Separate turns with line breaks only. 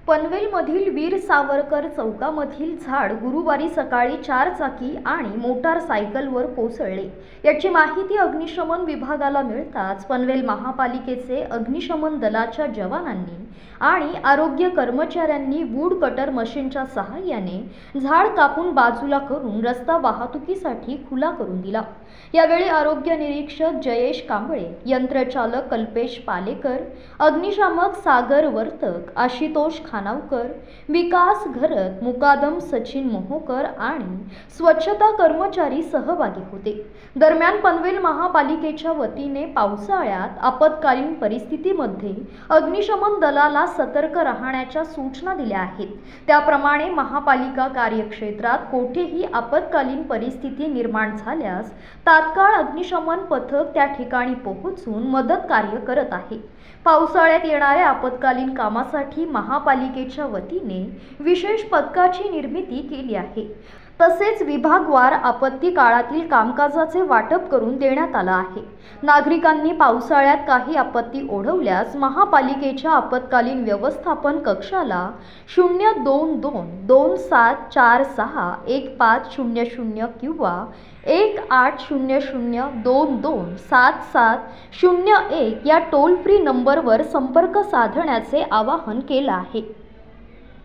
पनवेलमधील वीर सावरकर चौकामधील झाड गुरुवारी सकाळी 4 चाकी आणि मोटारसायकलवर कोसळले। याची माहिती अग्निशमन विभागाला मिळताच पनवेल महापालिकेचे अग्निशमन दलाच्या जवानांनी आणि आरोग्य कर्मचाऱ्यांनी वूड कटर मशीनच्या सहाय्याने झाड कापून बाजूला करून रस्ता वाहतुकीसाठी खुला करून दिला। यावेळी आरोग्य निरीक्षक जयेश कांबळे, यंत्रचालक कल्पेश पालेकर, अग्निशामक सागर वर्तक, आशितोष खानावकर, विकास घरत, मुकादम सचिन मोहोकर आणि स्वच्छता कर्मचारी सहभागी होते। दरम्यान पनवेल महापालिकेच्या वतीने पावसाळ्यात आपत्कालीन परिस्थितीमध्ये अग्निशमन दलाला सतर्क राहण्याच्या सूचना दिल्या आहेत। त्याप्रमाणे महापालिका कार्यक्षेत्रात कोठेही आपत्कालीन परिस्थिती निर्माण झाल्यास तात्काळ अग्निशमन पथक त्या ठिकाणी पोहोचून मदत कार्य करत आहे। पावसाळ्यात येणाऱ्या आपत्कालीन कामासाठी महापालिकेच्या वतीने विशेष पथकाची निर्मिती केली आहे। तसेच विभागवार आपत्ती काळातील कामकाजाचे वाटप करून देण्यात आले आहे। नागरिकांनी पावसाळ्यात काही आपत्ती ओढवल्यास महापालिकेच्या आपत्कालीन व्यवस्थापन कक्षाला 02227461500 किंवा 1800227701 या टोल फ्री नंबरवर संपर्क साधण्याचे आवाहन केले आहे।